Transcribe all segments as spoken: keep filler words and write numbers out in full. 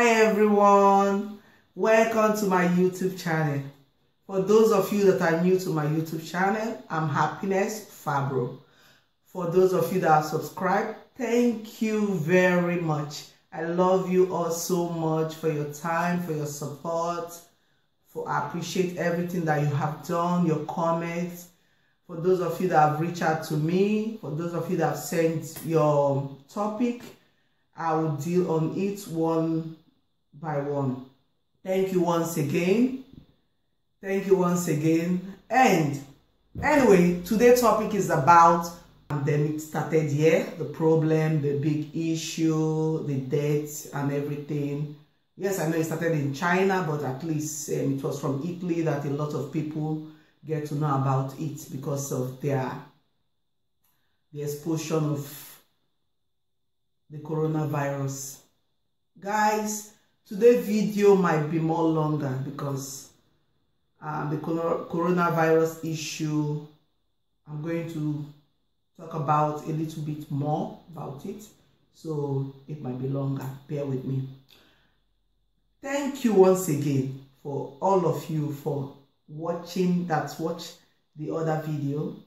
Hi everyone, welcome to my YouTube channel. For those of you that are new to my YouTube channel, I'm Happiness Fabro. For those of you that are subscribed, thank you very much. I love you all so much for your time, for your support. For I appreciate everything that you have done, your comments. For those of you that have reached out to me, for those of you that have sent your topic, I will deal on it one by one. Thank you once again. Thank you once again. And anyway, today's topic is about pandemic started here, the problem, the big issue, the deaths and everything. Yes, I know it started in China, but at least um, it was from Italy that a lot of people get to know about it because of their the exposure of the coronavirus. Guys, today's video might be more longer because uh, the coronavirus issue, I'm going to talk about a little bit more about it, so it might be longer. Bear with me. Thank you once again for all of you for watching that watch the other video,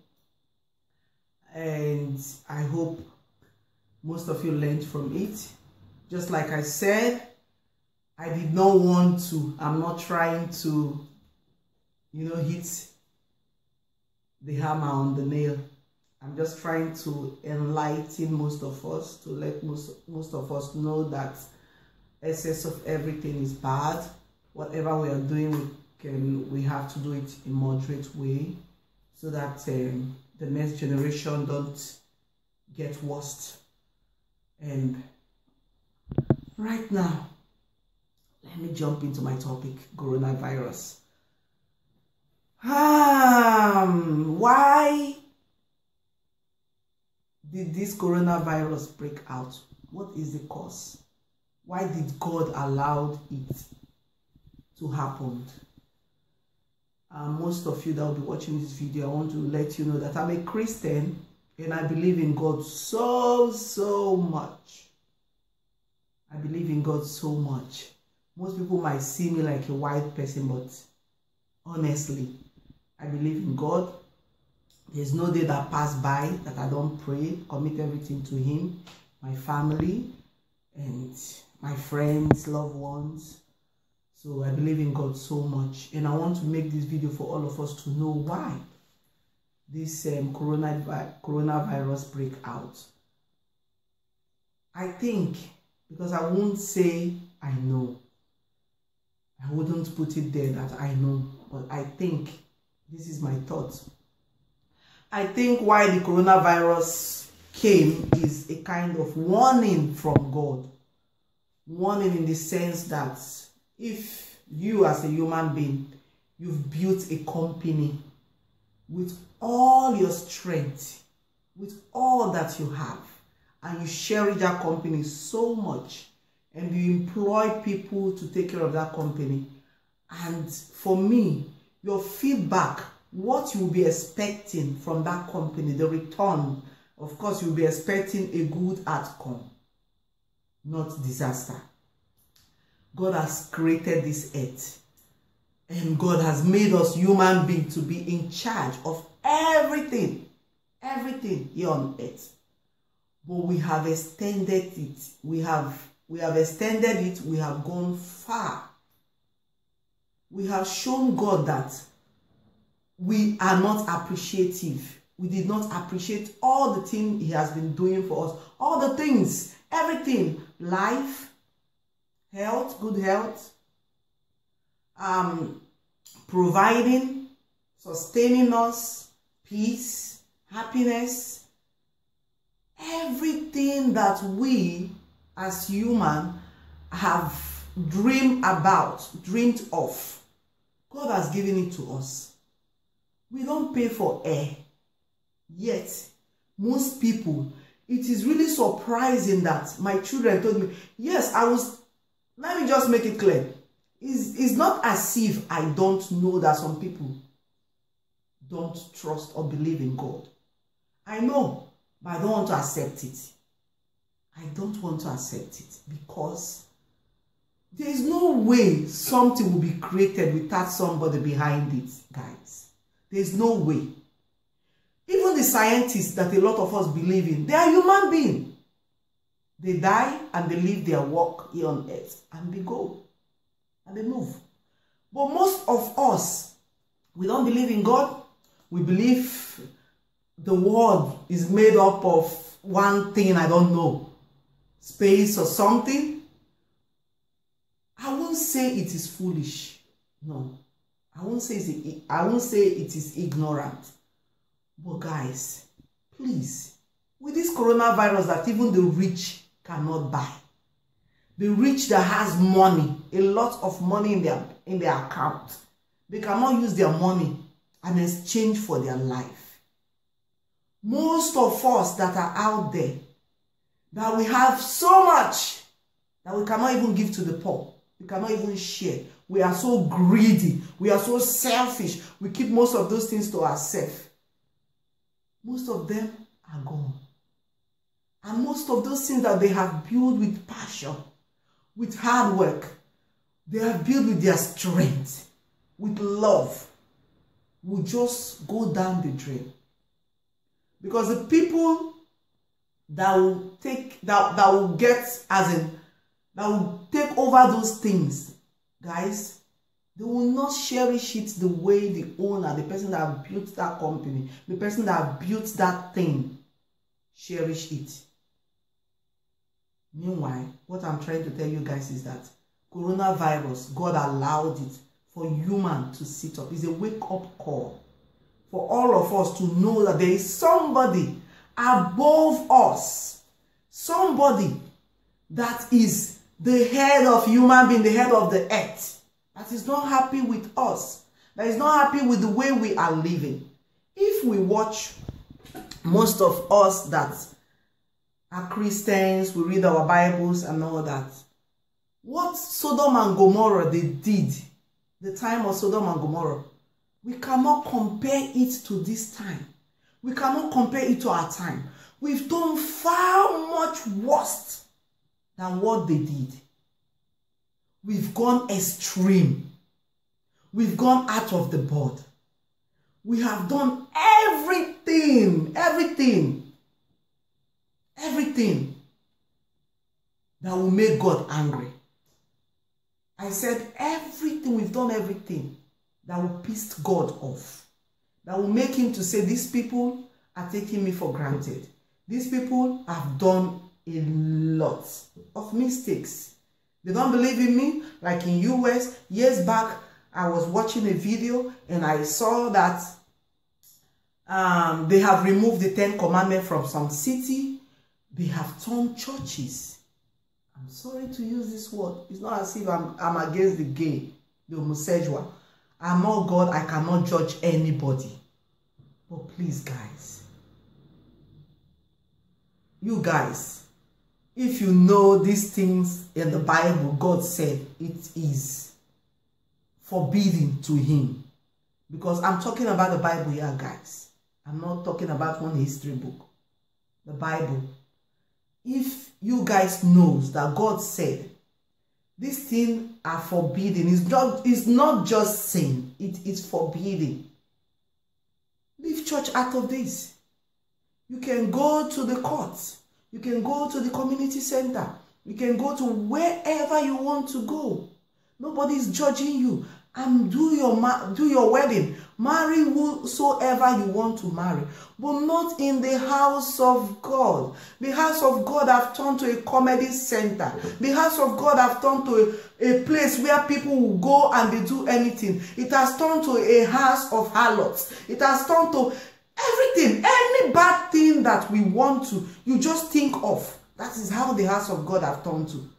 and I hope most of you learned from it. Just like I said, I did not want to, I'm not trying to, you know, hit the hammer on the nail. I'm just trying to enlighten most of us, to let most, most of us know that excess of everything is bad. Whatever we are doing, we, can, we have to do it in a moderate way so that um, the next generation don't get worse. And right now, let me jump into my topic, coronavirus. Um, why did this coronavirus break out? What is the cause? Why did God allow it to happen? Uh, most of you that will be watching this video, I want to let you know that I'm a Christian and I believe in God so, so much. I believe in God so much. Most people might see me like a white person, but honestly, I believe in God. There's no day that passed by that I don't pray, commit everything to Him, my family, and my friends, loved ones. So I believe in God so much. And I want to make this video for all of us to know why this um, coronavirus, coronavirus break out. I think, because I won't say I know. I wouldn't put it there that I know, but I think, this is my thought. I think why the coronavirus came is a kind of warning from God. Warning in the sense that if you as a human being, you've built a company with all your strength, with all that you have, and you cherish that company so much, and you employ people to take care of that company. And for me, your feedback, what you will be expecting from that company, the return, of course, you'll be expecting a good outcome, not disaster. God has created this earth, and God has made us human beings to be in charge of everything, everything here on earth. But we have extended it. We have, we have extended it. We have gone far. We have shown God that we are not appreciative. We did not appreciate all the things He has been doing for us. All the things, everything, life, health, good health, um, providing, sustaining us, peace, happiness, everything that we as human have dreamed about, dreamed of, God has given it to us. We don't pay for air. Yet, most people, it is really surprising that my children told me, yes, I was, let me just make it clear. It's, it's not as if I don't know that some people don't trust or believe in God. I know, but I don't want to accept it. I don't want to accept it because There is no way something will be created without somebody behind it, guys. There is no way. Even the scientists that a lot of us believe in, they are human beings. They die and they leave their work here on earth and they go and they move. But most of us, we don't believe in God. We believe the world is made up of one thing, I don't know, space or something. I won't say it is foolish. No. I won't say it's, I won't say it is ignorant. But guys, please, with this coronavirus that even the rich cannot buy, the rich that has money, a lot of money in their in their account, they cannot use their money and exchange for their life. Most of us that are out there, that we have so much that we cannot even give to the poor. We cannot even share. We are so greedy. We are so selfish. We keep most of those things to ourselves. Most of them are gone. And most of those things that they have built with passion, with hard work, they have built with their strength, with love, will just go down the drain. Because the people that will take, that, that will get, as in, that will take over those things, guys, they will not cherish it the way the owner, the person that built that company, the person that built that thing, cherish it. Meanwhile, what I'm trying to tell you guys is that coronavirus, God allowed it for human to sit up. It's a wake-up call for all of us to know that there is somebody above us, somebody that is the head of human being, the head of the earth, that is not happy with us, that is not happy with the way we are living. If we watch most of us that are Christians, we read our Bibles and all that, what Sodom and Gomorrah they did, the time of Sodom and Gomorrah, we cannot compare it to this time. We cannot compare it to our time. We've done far much worse than what they did. We've gone extreme. We've gone out of the board. We have done everything, everything, everything that will make God angry. I said everything, we've done everything that will piss God off. That will make him to say, these people are taking me for granted. These people have done a lot of mistakes. They don't believe in me. Like in U S, years back, I was watching a video and I saw that um, they have removed the Ten Commandments from some city. They have turned churches. I'm sorry to use this word. It's not as if I'm, I'm against the gay, the homosexual. I'm not God. I cannot judge anybody. But please, guys, you guys, if you know these things in the Bible, God said it is forbidden to him. Because I'm talking about the Bible here, guys. I'm not talking about one history book. The Bible. If you guys knows that God said these things are forbidden, it's not, it's not just sin, it is forbidden. Leave church out of this. You can go to the courts. You can go to the community center. You can go to wherever you want to go. Nobody is judging you. And do your, do your wedding. Marry whosoever you want to marry. But not in the house of God. The house of God have turned to a comedy center. The house of God have turned to a, a place where people will go and they do anything. It has turned to a house of harlots. It has turned to everything. Any bad thing that we want to, you just think of. That is how the house of God have turned to.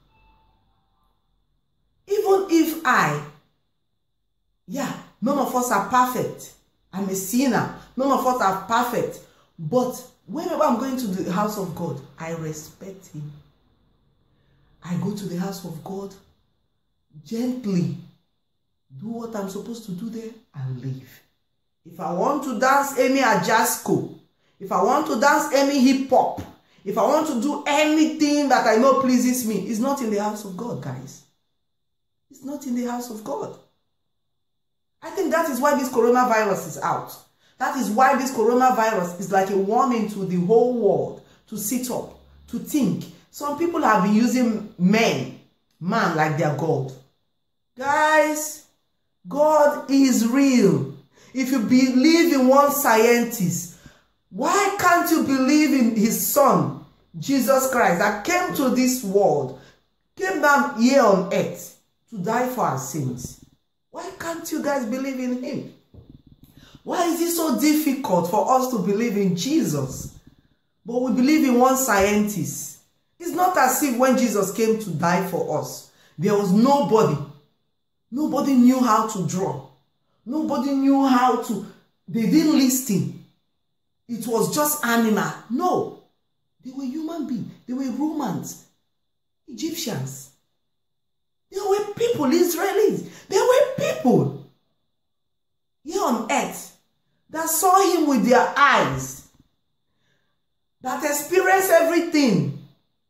Even if I, yeah, none of us are perfect. I'm a sinner. None of us are perfect. But whenever I'm going to the house of God, I respect him. I go to the house of God gently, do what I'm supposed to do there, and leave. If I want to dance any Ajasco, if I want to dance any hip-hop, if I want to do anything that I know pleases me, it's not in the house of God, guys. It's not in the house of God. I think that is why this coronavirus is out. That is why this coronavirus is like a warning to the whole world to sit up, to think. Some people have been using men, man like their God. Guys, God is real. If you believe in one scientist, why can't you believe in his son, Jesus Christ, that came to this world, came down here on earth to die for our sins? Why can't you guys believe in him? Why is it so difficult for us to believe in Jesus? But we believe in one scientist. It's not as if when Jesus came to die for us, there was nobody. Nobody knew how to draw. Nobody knew how to... They didn't listen. It was just animal. No. They were human beings. They were Romans, Egyptians. They were people, Israelis. They were people here on earth that saw him with their eyes, that experienced everything,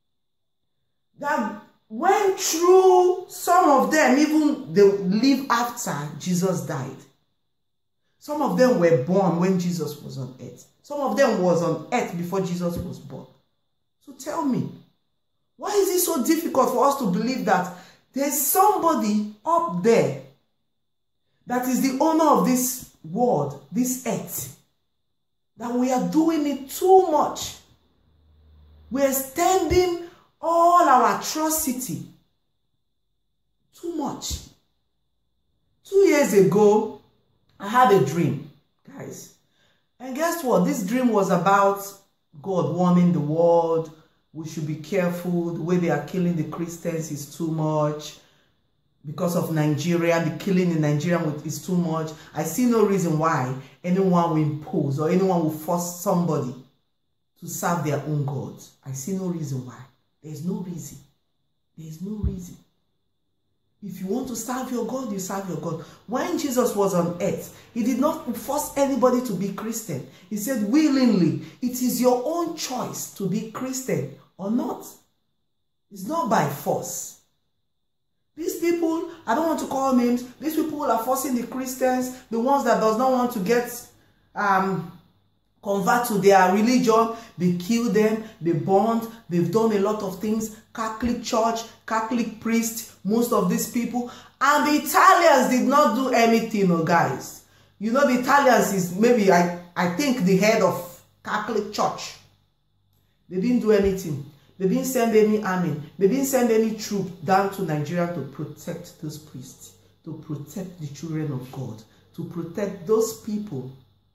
that went through. Some of them, even they live after Jesus died. Some of them were born when Jesus was on earth. Some of them was on earth before Jesus was born. So tell me, why is it so difficult for us to believe that there's somebody up there that is the owner of this world, this earth, that we are doing it too much? We are extending all our atrocity too much. Two years ago, I had a dream, guys. And guess what? This dream was about God warning the world. We should be careful. The way they are killing the Christians is too much. Because of Nigeria, the killing in Nigeria is too much. I see no reason why anyone will impose or anyone will force somebody to serve their own gods. I see no reason why. There is no reason. There is no reason. If you want to serve your God, you serve your God. When Jesus was on earth, he did not force anybody to be Christian. He said willingly, it is your own choice to be Christian or not. It's not by force. These people, I don't want to call names, these people are forcing the Christians, the ones that does not want to get, um, convert to their religion. They kill them, they burned, they've done a lot of things. Catholic Church, Catholic priest, most of these people. And the Italians did not do anything, oh guys. You know, the Italians is maybe, I, I think, the head of Catholic Church. They didn't do anything. They didn't send any army. They didn't send any troop down to Nigeria to protect those priests, to protect the children of God, to protect those people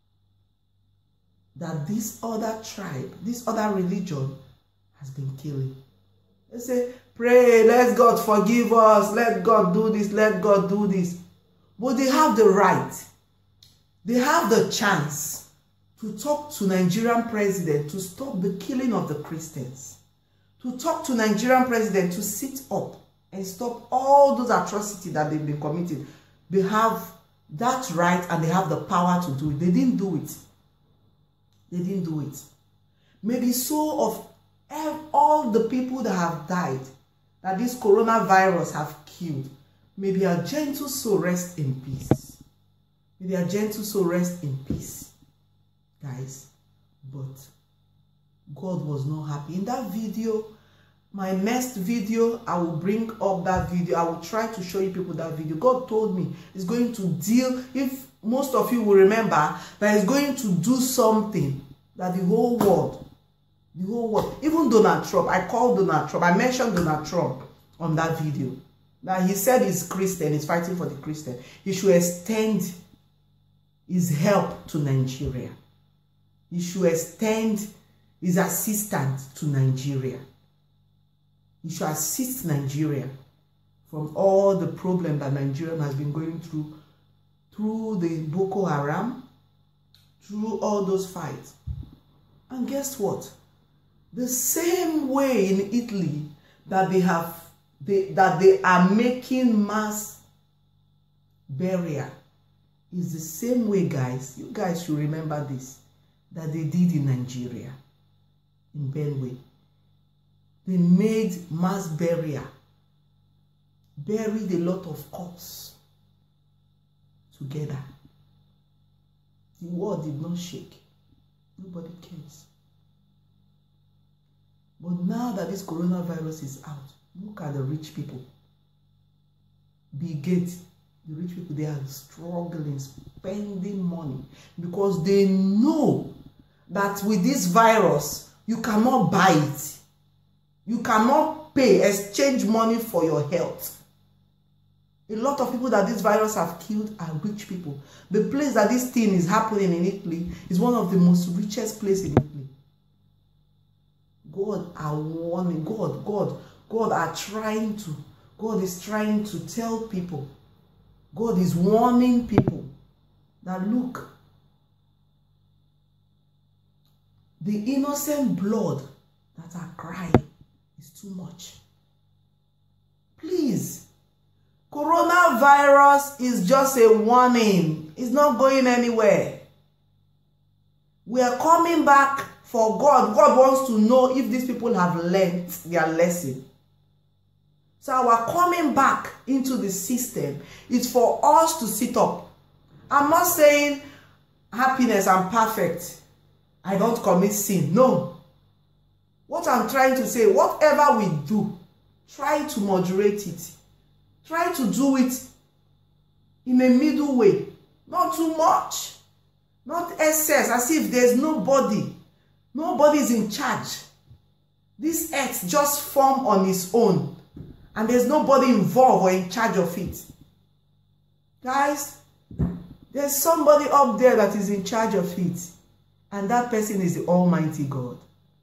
that this other tribe, this other religion has been killing. They say, pray, let God forgive us, let God do this, let God do this. But they have the right, they have the chance to talk to Nigerian president to stop the killing of the Christians, to talk to Nigerian president to sit up and stop all those atrocities that they've been committing. They have that right and they have the power to do it. They didn't do it. They didn't do it. Maybe so of all the people that have died, that this coronavirus have killed, may their gentle soul rest in peace. May their gentle soul rest in peace, guys. But God was not happy. In that video, my next video, I will bring up that video. I will try to show you people that video. God told me he's going to deal, if most of you will remember, that he's going to do something that the whole world, the whole world, even Donald Trump, I called Donald Trump, I mentioned Donald Trump on that video. Now he said he's Christian, he's fighting for the Christian. He should extend his help to Nigeria. He should extend his assistance to Nigeria. He should assist Nigeria from all the problem that Nigeria has been going through, through the Boko Haram, through all those fights. And guess what? The same way in Italy that they have, they, that they are making mass burial is the same way, guys. You guys should remember this, that they did in Nigeria, in Benue. They made mass burial buried a lot of corpses together. The world did not shake. Nobody cares. But now that this coronavirus is out, look at the rich people. Bill Gates, the rich people, they are struggling, spending money because they know that with this virus, you cannot buy it. You cannot pay, exchange money for your health. A lot of people that this virus have killed are rich people. The place that this thing is happening in Italy is one of the most richest places in Italy. God are warning, God, God, God are trying to, God is trying to tell people, God is warning people that look, the innocent blood that are crying is too much. Please, coronavirus is just a warning. It's not going anywhere. We are coming back for God. God wants to know if these people have learned their lesson. So our coming back into the system is for us to sit up. I'm not saying happiness, I'm perfect, I don't commit sin. No. What I'm trying to say, whatever we do, try to moderate it. Try to do it in a middle way. Not too much. Not excess, as if there's nobody. Nobody is in charge. This earth just formed on its own. And there's nobody involved or in charge of it. Guys, there's somebody up there that is in charge of it. And that person is the Almighty God.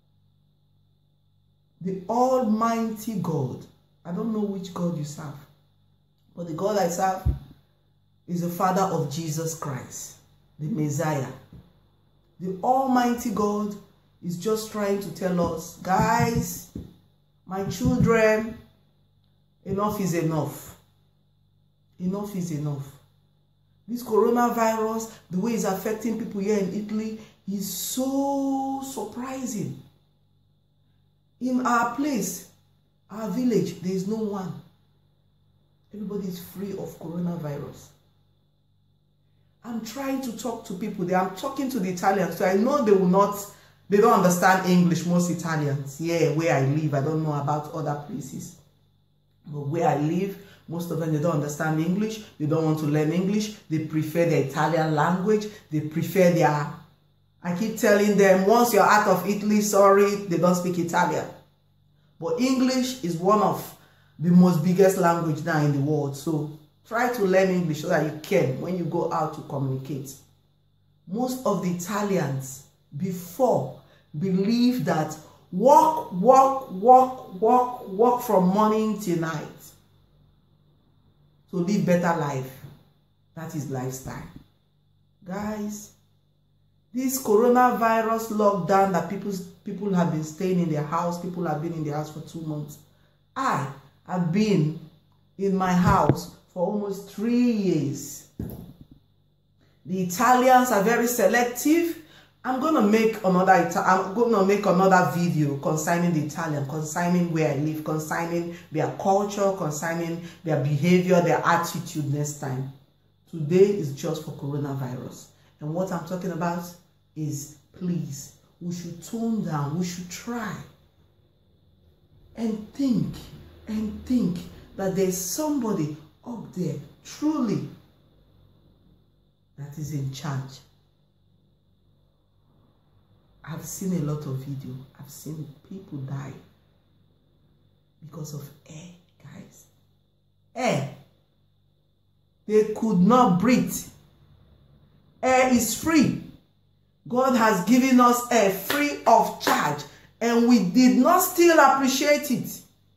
The Almighty God. I don't know which God you serve. But the God I serve is the Father of Jesus Christ, the Messiah. The Almighty God is just trying to tell us, guys, my children, enough is enough. Enough is enough. This coronavirus, the way it's affecting people here in Italy, is so surprising. In our place, our village, there is no one. Everybody is free of coronavirus. I'm trying to talk to people. They, I'm talking to the Italians, so I know they will not, they don't understand English, most Italians. Yeah, where I live, I don't know about other places. But where I live, most of them, they don't understand English. They don't want to learn English. They prefer the Italian language. They prefer their... I keep telling them, once you're out of Italy, sorry, they don't speak Italian. But English is one of the most biggest language now in the world. So try to learn English so that you can when you go out to communicate. Most of the Italians before believe that work, work, work, work, work from morning till night to live better life. That is lifestyle. Guys, this coronavirus lockdown that people, people have been staying in their house, people have been in their house for two months. I have been in my house for almost three years. The Italians are very selective. I'm gonna make another. I'm gonna make another video concerning the Italian, concerning where I live, concerning their culture, concerning their behavior, their attitude next time. Today is just for coronavirus, and what I'm talking about is, please, we should tone down. We should try and think and think that there's somebody up there truly that is in charge. I've seen a lot of video. I've seen people die because of air, guys. Air. They could not breathe. Air is free. God has given us air free of charge, and we did not still appreciate it.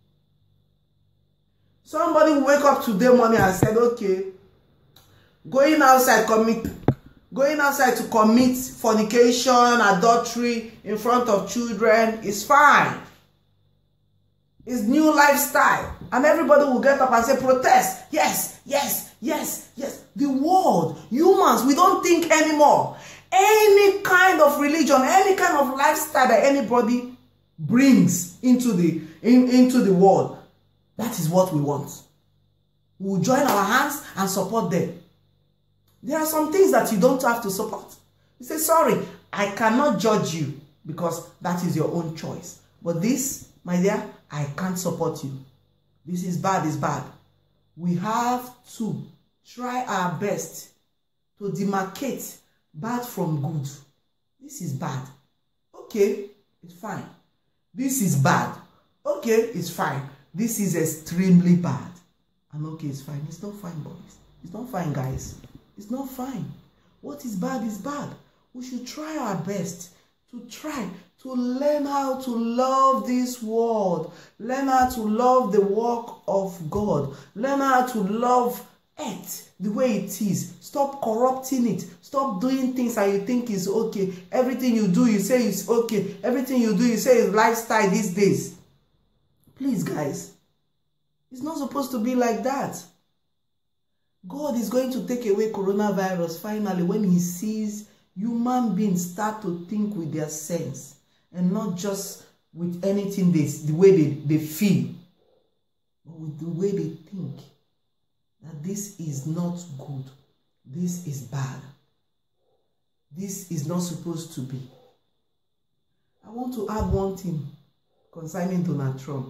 Somebody will wake up today morning and said, okay, going outside, commit, going outside to commit fornication, adultery in front of children is fine. It's new lifestyle. And everybody will get up and say, protest. Yes, yes, yes, yes. The world, humans, we don't think anymore. Any kind of religion, any kind of lifestyle that anybody brings into the, in, into the world, that is what we want. We will join our hands and support them. There are some things that you don't have to support. You say, sorry, I cannot judge you because that is your own choice. But this, my dear, I can't support you. This is bad, it's bad. We have to try our best to demarcate bad from good. This is bad. Okay, it's fine. This is bad. Okay, it's fine. This is extremely bad. And okay, it's fine. It's not fine, boys. It's not fine, guys. It's not fine. What is bad is bad. We should try our best to try to learn how to love this world. Learn how to love the work of God. Learn how to love earth the way it is. Stop corrupting it. Stop doing things that you think is okay. Everything you do, you say is okay. Everything you do, you say is lifestyle these days. Please, guys. It's not supposed to be like that. God is going to take away coronavirus finally when he sees human beings start to think with their sense and not just with anything they, the way they, they feel, but with the way they think. That this is not good. This is bad. This is not supposed to be. I want to add one thing concerning Donald Trump.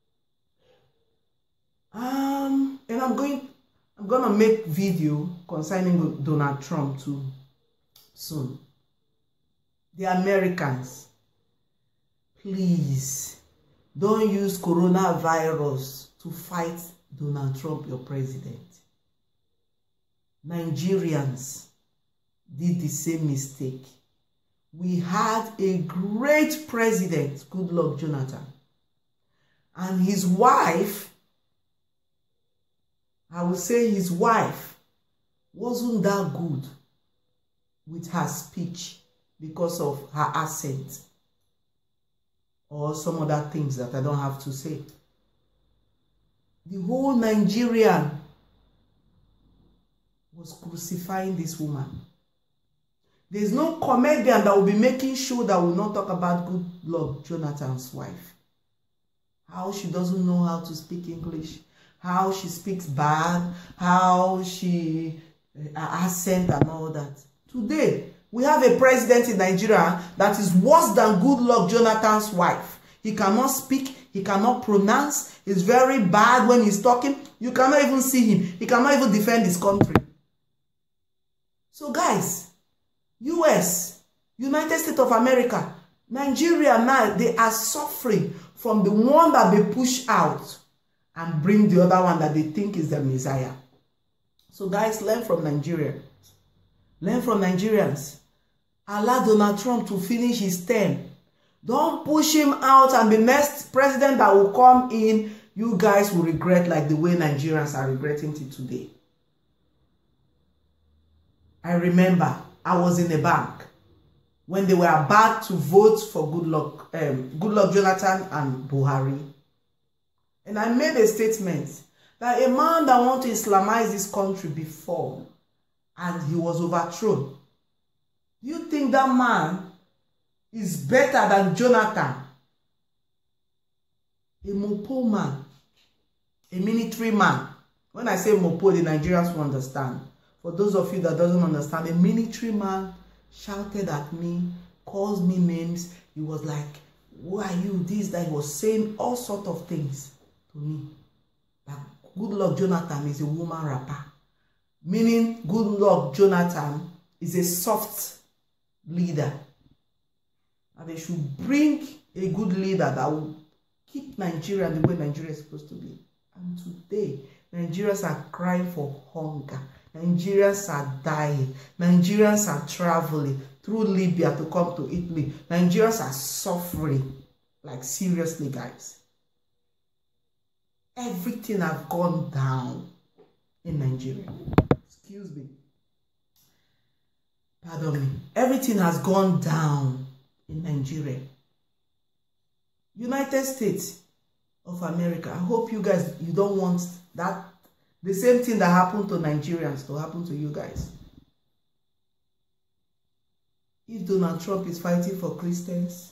Um, and I'm going, I'm gonna make video concerning Donald Trump too soon. The Americans, please don't use coronavirus to fight Donald Trump, your president. Nigerians did the same mistake. We had a great president, Goodluck Jonathan, and his wife, I would say his wife, wasn't that good with her speech because of her accent or some other things that I don't have to say. The whole Nigerian was crucifying this woman. There's no comedian that will be making sure that will not talk about Goodluck Jonathan's wife. How she doesn't know how to speak English, how she speaks bad, how she, her accent and all that. Today, we have a president in Nigeria that is worse than Goodluck Jonathan's wife. He cannot speak, he cannot pronounce, he's very bad when he's talking. You cannot even see him. He cannot even defend his country. So guys, U S, United States of America, Nigeria now, they are suffering from the one that they push out and bring the other one that they think is the Messiah. So guys, learn from Nigeria. Learn from Nigerians. Allow Donald Trump to finish his term. Don't push him out and the next president that will come in, you guys will regret like the way Nigerians are regretting it today. I remember I was in a bank when they were about to vote for Goodluck, um, Goodluck Jonathan and Buhari. And I made a statement that a man that wanted to Islamize this country before and he was overthrown. Do you think that man is better than Jonathan? A Mopo man, a military man. When I say Mopo, the Nigerians will understand. For those of you that doesn't understand, a military man shouted at me, called me names. He was like, who are you? This, that. He was saying all sorts of things to me. That Goodluck Jonathan is a woman rapper. Meaning Goodluck Jonathan is a soft leader. And they should bring a good leader that will keep Nigeria the way Nigeria is supposed to be. And today, Nigerians are crying for hunger. Nigerians are dying. Nigerians are traveling through Libya to come to Italy. Nigerians are suffering. Like seriously, guys. Everything has gone down in Nigeria. Excuse me. Pardon me. Everything has gone down in Nigeria. United States of America. I hope you guys, you don't want that, the same thing that happened to Nigerians to happen to you guys. If Donald Trump is fighting for Christians,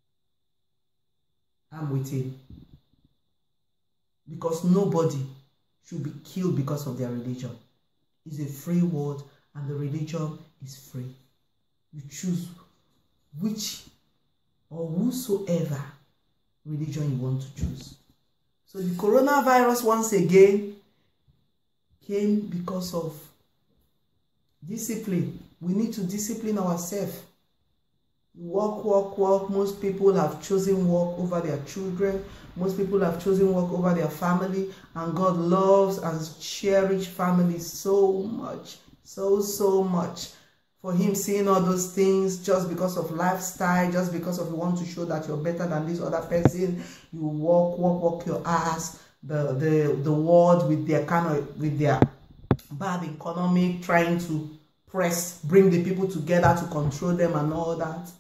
I'm with him. Because nobody should be killed because of their religion. It's a free world and the religion is free. You choose which or whosoever religion you want to choose. So the coronavirus once again came because of discipline. We need to discipline ourselves. Work, work, work. Most people have chosen work over their children. Most people have chosen work over their family. And God loves and cherishes families so much. So, so much. For him seeing all those things just because of lifestyle, just because of you want to show that you're better than this other person, you walk, walk, walk your ass, the the the world with their kind of with their bad economy, trying to press, bring the people together to control them and all that.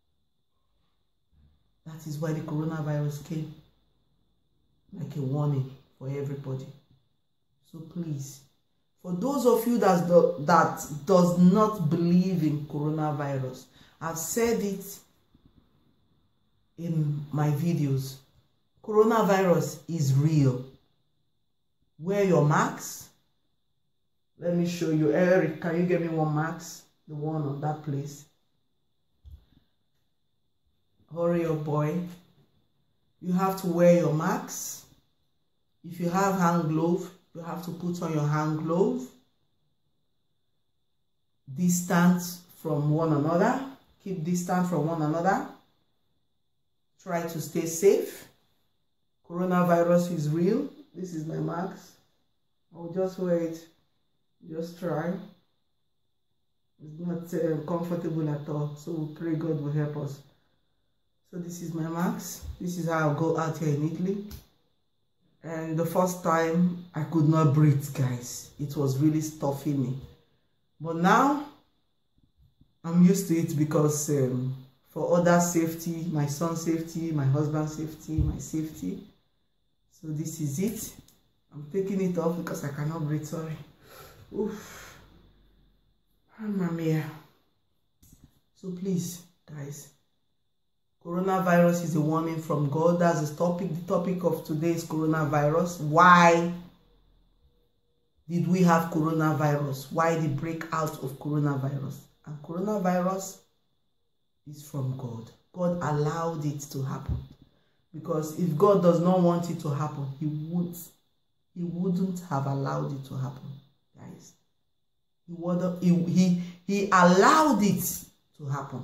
That is why the coronavirus came, like a warning for everybody. So please, for those of you that, do, that does not believe in coronavirus, I've said it in my videos. Coronavirus is real. Wear your masks. Let me show you. Eric, can you get me one mask? The one on that place. Hurry up, boy. You have to wear your mask. If you have hand glove, you have to put on your hand glove. Distance from one another. Keep distance from one another. Try to stay safe. Coronavirus is real. This is my mask. I'll just wear it. Just try. It's not uh, comfortable at all. So we pray God will help us. So this is my mask. This is how I'll go out here in Italy. And the first time I could not breathe, guys. It was really stuffing me. But now I'm used to it because um, for other safety, my son's safety, my husband's safety, my safety. So this is it. I'm taking it off because I cannot breathe, sorry. Oof. Mamma mia. So please, guys, coronavirus is a warning from God. That's the topic. The topic of today is coronavirus. Why did we have coronavirus? Why the breakout of coronavirus? And coronavirus is from God. God allowed it to happen. Because if God does not want it to happen, he would he wouldn't have allowed it to happen, guys. He would he, he, he allowed it to happen.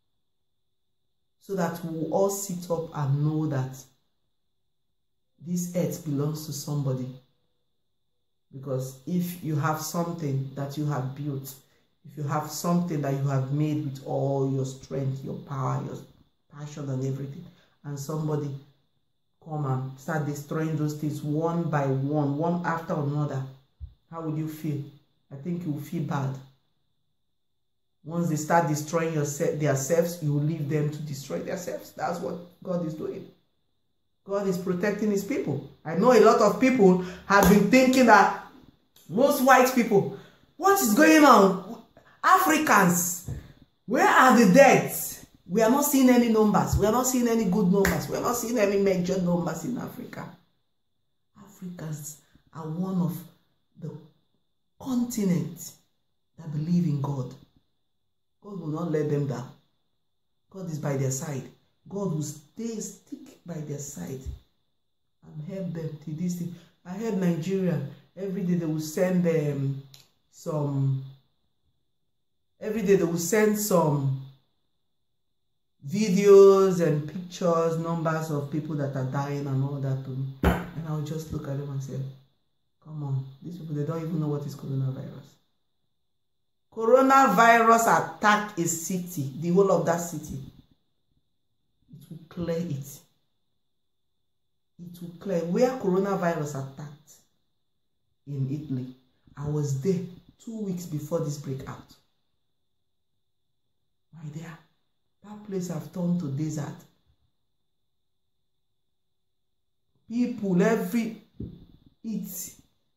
So that we will all sit up and know that this earth belongs to somebody. Because if you have something that you have built, if you have something that you have made with all your strength, your power, your passion and everything, and somebody come and start destroying those things one by one, one after another, how would you feel? I think you will feel bad. Once they start destroying themselves, you will leave them to destroy themselves. That's what God is doing. God is protecting his people. I know a lot of people have been thinking that most white people, what is going on? Africans, where are the deaths? We are not seeing any numbers. We are not seeing any good numbers. We are not seeing any major numbers in Africa. Africans are one of the continents that believe in God. God will not let them down. God is by their side. God will stay, stick by their side and help them to this thing. I heard Nigeria, every day they will send them some, every day they will send some videos and pictures, numbers of people that are dying and all that to me. And I'll just look at them and say, come on, these people, they don't even know what is coronavirus. Coronavirus attacked a city, the whole of that city. It will clear it. It will clear. Where coronavirus attacked in Italy, I was there two weeks before this breakout. My dear, that place have turned to desert. People, every, it's,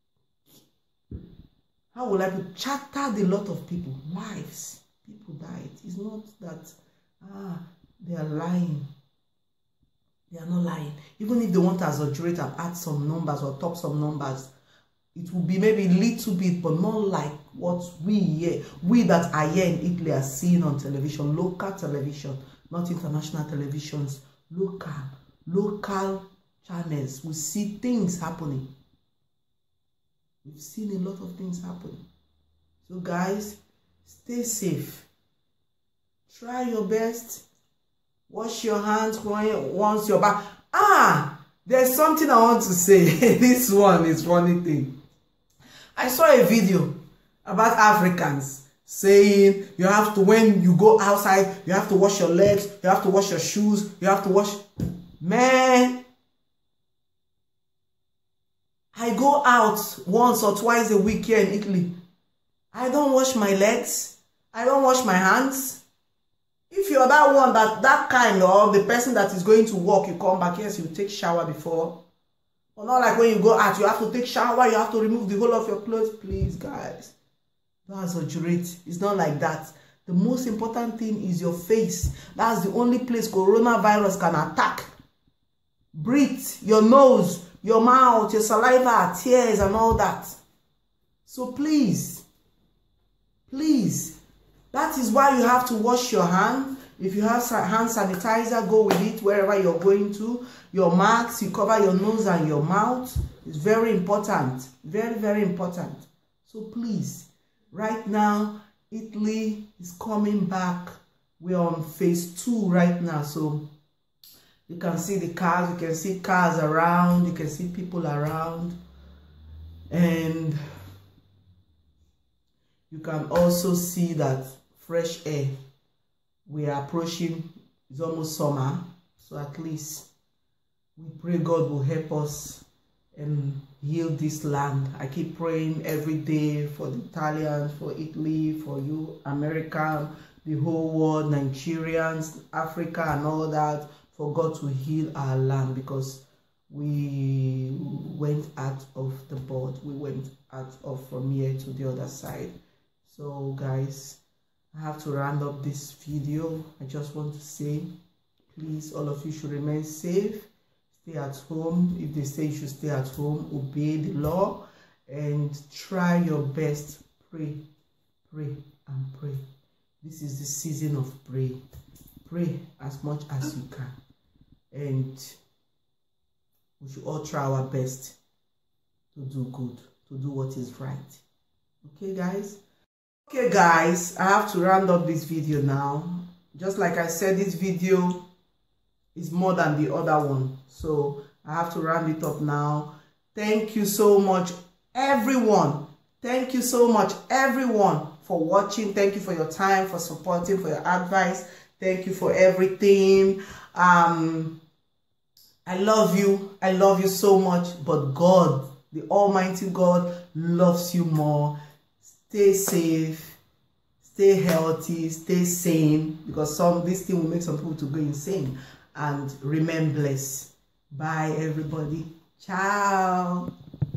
how will I put, chattered a lot of people, lives, people died. It's not that, ah, they are lying. They are not lying. Even if they want to exaggerate and add some numbers or top some numbers, It will be maybe a little bit, but not like what we here, we that are here in Italy are seeing on television, local television, not international televisions, local, local channels. We see things happening. We've seen a lot of things happening. So guys, stay safe. Try your best. Wash your hands once you're back. Ah, there's something I want to say. This one is funny thing. I saw a video about Africans saying you have to, when you go outside, you have to wash your legs, you have to wash your shoes, you have to wash. Man, I go out once or twice a week here in Italy. I don't wash my legs. I don't wash my hands. If you're that one, that that kind of the person that is going to work, you come back, yes, you take shower before. But not like when you go out, you have to take shower, you have to remove the whole of your clothes. Please, guys. That's a jurat. It's not like that. The most important thing is your face. That's the only place coronavirus can attack. Breathe, your nose, your mouth, your saliva, tears, and all that. So please, please, that is why you have to wash your hand. If you have hand sanitizer, go with it wherever you're going to. Your masks, you cover your nose and your mouth. It's very important. Very, very important. So please, right now, Italy is coming back. We're on phase two right now. So you can see the cars, you can see cars around, you can see people around. And you can also see that fresh air. We are approaching, it's almost summer. So at least we pray God will help us and heal this land. I keep praying every day for the Italians, for Italy, for you, America, the whole world, Nigerians, Africa and all that, for God to heal our land, because we went out of the board. We went out of from here to the other side. So guys, I have to round up this video. I just want to say, please, all of you should remain safe. Stay at home. If they say you should stay at home, obey the law and try your best. Pray, pray, and pray. This is the season of pray. Pray as much as you can. And we should all try our best to do good, to do what is right. Okay, guys? Okay, guys, I have to round up this video now. Just like I said, this video is more than the other one. So I have to round it up now. Thank you so much, everyone. Thank you so much, everyone, for watching. Thank you for your time, for supporting, for your advice. Thank you for everything. Um, I love you. I love you so much. But God, the Almighty God, loves you more. Stay safe. Stay healthy. Stay sane. Because some this thing will make some people to go insane. And remain blessed. Bye, everybody. Ciao.